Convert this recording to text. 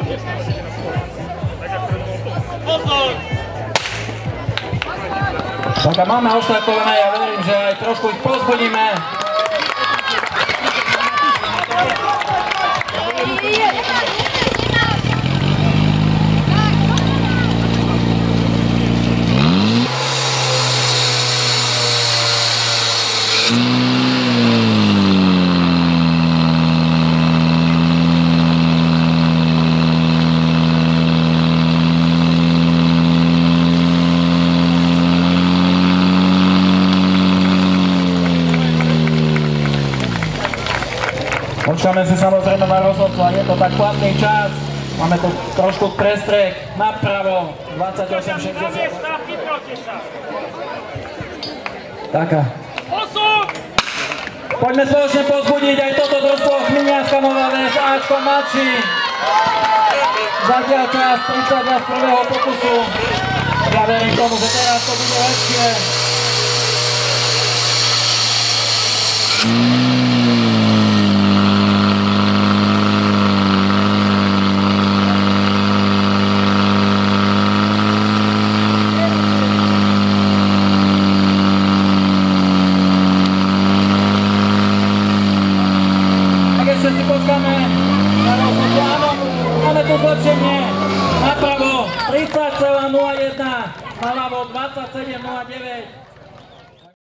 Tak a máme oštartované, ja verím, že aj trošku ich pozbudíme. Počkáme si samozrejme na rozhodcu, ak je to tak platný čas. Máme tu trošku prestrek napravo, 28,60. Taká. Poďme spoločne pozbudiť aj toto družstvo Chminianska Nová Ves, Ačko Mači. Zatiaľ čas 32 z prvého pokusu. Ja verím tomu, že teraz to bude lepšie. Ešte si počkáme na rozhodcu. Áno, máme tu zlepšenie. Napravo 30,01, naľavo 27,09.